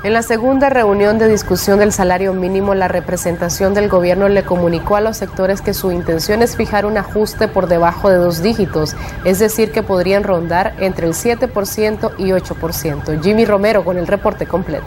En la segunda reunión de discusión del salario mínimo, la representación del gobierno le comunicó a los sectores que su intención es fijar un ajuste por debajo de 2 dígitos, es decir, que podrían rondar entre el 7% y 8%. Jimmy Romero con el reporte completo.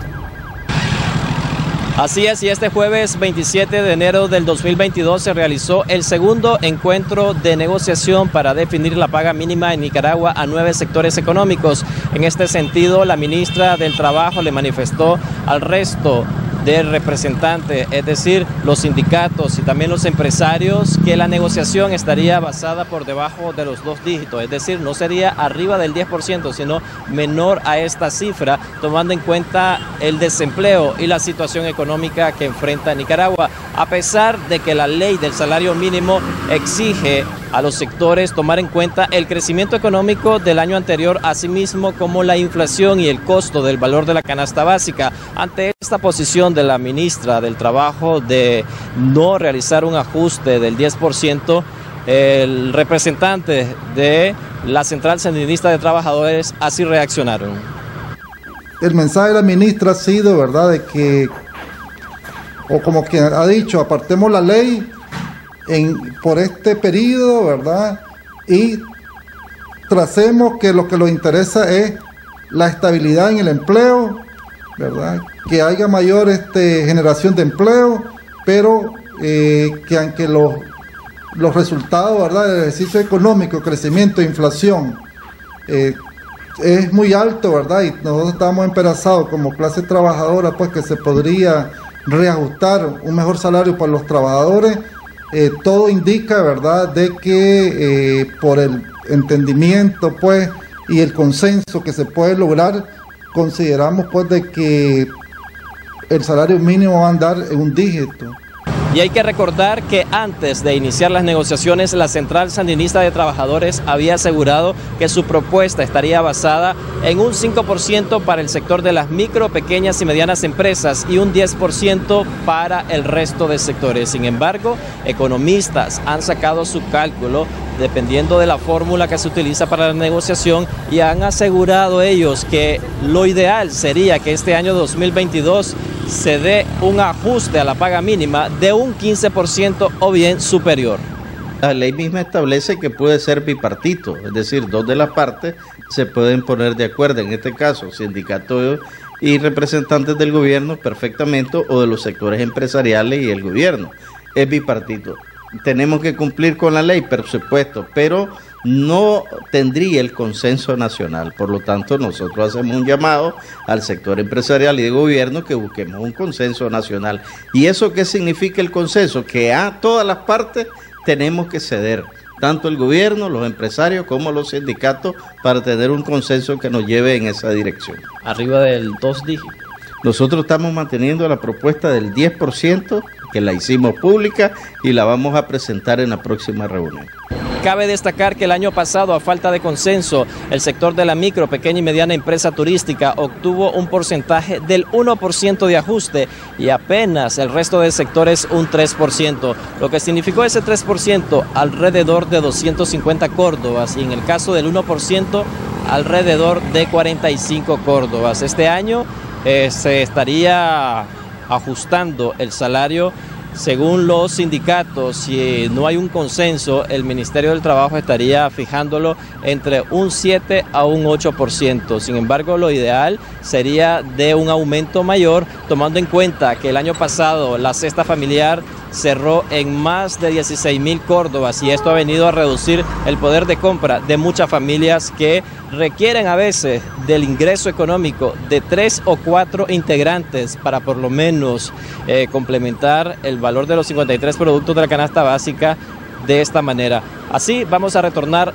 Así es, y este jueves 27 de enero del 2022 se realizó el segundo encuentro de negociación para definir la paga mínima en Nicaragua a 9 sectores económicos. En este sentido, la ministra del Trabajo le manifestó al resto de representantes, es decir, los sindicatos y también los empresarios, que la negociación estaría basada por debajo de los 2 dígitos, es decir, no sería arriba del 10%, sino menor a esta cifra, tomando en cuenta el desempleo y la situación económica que enfrenta Nicaragua, a pesar de que la ley del salario mínimo exige a los sectores tomar en cuenta el crecimiento económico del año anterior, así mismo como la inflación y el costo del valor de la canasta básica. Ante esta posición de la ministra del Trabajo de no realizar un ajuste del 10%, el representante de la Central Sandinista de Trabajadores así reaccionaron. El mensaje de la ministra ha sido, ¿verdad?, de que, o como que ha dicho, apartemos la ley por este periodo, ¿verdad?, y tracemos que lo que nos interesa es la estabilidad en el empleo, ¿verdad?, que haya mayor generación de empleo, pero que aunque los resultados, ¿verdad?, del ejercicio económico, crecimiento, inflación, es muy alto, ¿verdad?, y nosotros estamos esperanzados como clase trabajadora, pues que se podría reajustar un mejor salario para los trabajadores. Todo indica, ¿verdad?, de que por el entendimiento, pues, y el consenso que se puede lograr, consideramos, pues, de que el salario mínimo va a andar en 1 dígito. Y hay que recordar que antes de iniciar las negociaciones, la Central Sandinista de Trabajadores había asegurado que su propuesta estaría basada en un 5% para el sector de las micro, pequeñas y medianas empresas y un 10% para el resto de sectores. Sin embargo, economistas han sacado su cálculo dependiendo de la fórmula que se utiliza para la negociación y han asegurado ellos que lo ideal sería que este año 2022 se dé un ajuste a la paga mínima de un 15% o bien superior. La ley misma establece que puede ser bipartito, es decir, 2 de las partes se pueden poner de acuerdo, en este caso sindicatos y representantes del gobierno perfectamente, o de los sectores empresariales y el gobierno. Es bipartito. Tenemos que cumplir con la ley, por supuesto, pero no tendría el consenso nacional. Por lo tanto, nosotros hacemos un llamado al sector empresarial y de gobierno que busquemos un consenso nacional. ¿Y eso qué significa el consenso? Que a todas las partes tenemos que ceder, tanto el gobierno, los empresarios como los sindicatos, para tener un consenso que nos lleve en esa dirección. Arriba del 2 dígitos. Nosotros estamos manteniendo la propuesta del 10%, que la hicimos pública y la vamos a presentar en la próxima reunión. Cabe destacar que el año pasado, a falta de consenso, el sector de la micro, pequeña y mediana empresa turística obtuvo un porcentaje del 1% de ajuste y apenas el resto de sectores un 3%, lo que significó ese 3% alrededor de 250 córdobas y en el caso del 1% alrededor de 45 córdobas. Este año se estaría ajustando el salario según los sindicatos. Si no hay un consenso, el Ministerio del Trabajo estaría fijándolo entre un 7 a un 8%. Sin embargo, lo ideal sería de un aumento mayor, tomando en cuenta que el año pasado la cesta familiar cerró en más de 16,000 córdobas y esto ha venido a reducir el poder de compra de muchas familias que requieren a veces del ingreso económico de 3 o 4 integrantes para por lo menos complementar el valor de los 53 productos de la canasta básica de esta manera. Así vamos a retornar